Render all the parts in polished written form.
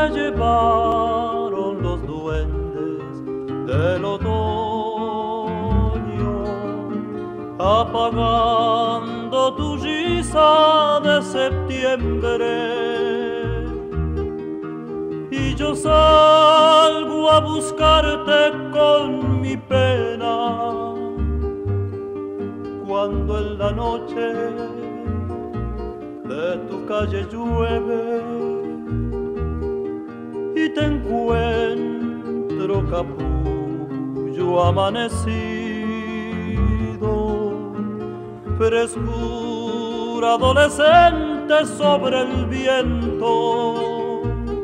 te llevaron los duendes del otoño, apagando tu risa de septiembre. Y yo salgo a buscarte con mi pena, cuando en la noche de tu calle llueve y te encuentro capullo amanecido, frescura adolescente sobre el viento,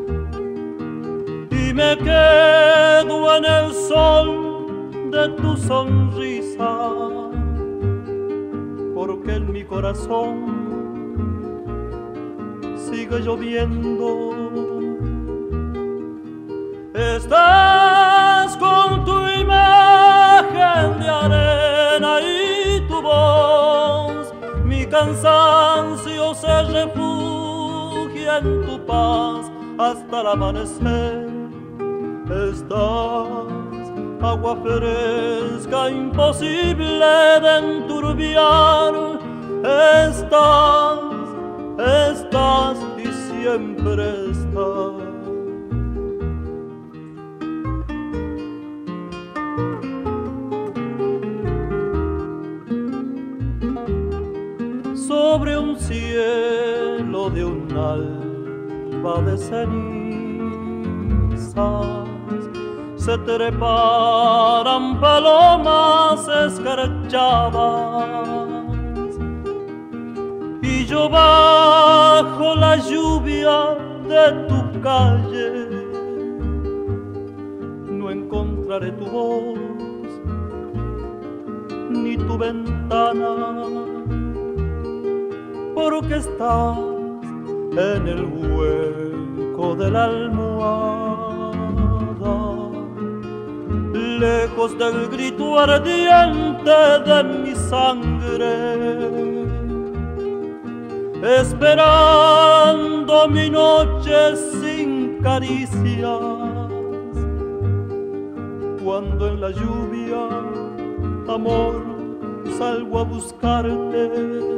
y me quedo en el sol de tu sonrisa, porque en mi corazón sigue lloviendo. Estás con tu imagen de arena y tu voz, mi cansancio se refugia en tu paz hasta el amanecer. Estás, agua fresca, imposible de enturbiar. Estás y siempre estás. Sobre un cielo de un alba de cenizas se treparan palomas escarchadas, y yo bajo la lluvia de tu calle no encontraré tu voz ni tu ventana, porque estás en el hueco de la almohada, lejos del grito ardiente de mi sangre, esperando mi noche sin caricias, cuando en la lluvia, amor, salgo a buscarte.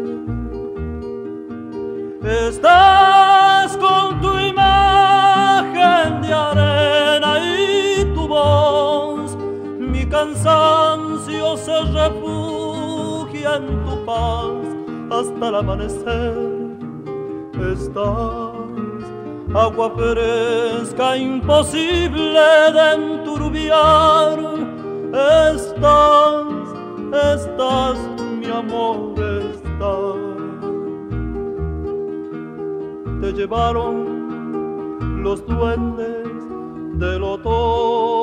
Estás con tu imagen de arena y tu voz, mi cansancio se refugia en tu paz hasta el amanecer. Estás, agua fresca, imposible de enturbiar. Estás, mi amor, estás. Te llevaron los duendes del otoño.